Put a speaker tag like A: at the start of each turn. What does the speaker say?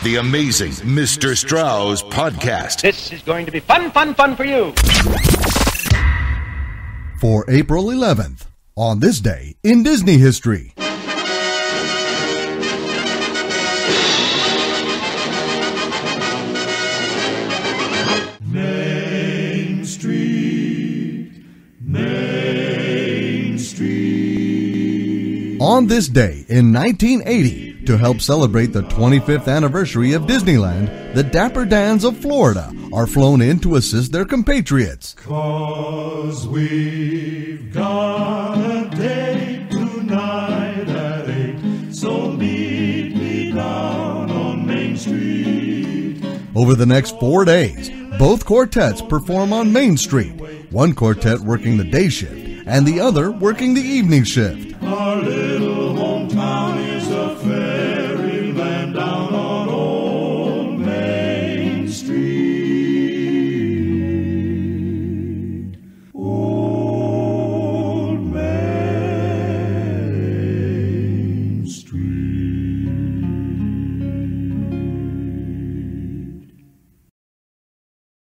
A: the amazing Mr. Strauss podcast.
B: This is going to be fun for you.
C: For April 11th, on this day in Disney history.
D: Main Street, Main Street.
C: On this day in 1980, to help celebrate the 25th anniversary of Disneyland, the Dapper Dans of Florida are flown in to assist their compatriots.
D: 'Cause we've got a date tonight at 8, so meet me down on Main Street.
C: Over the next 4 days, both quartets perform on Main Street, one quartet working the day shift and the other working the evening shift.
D: Our little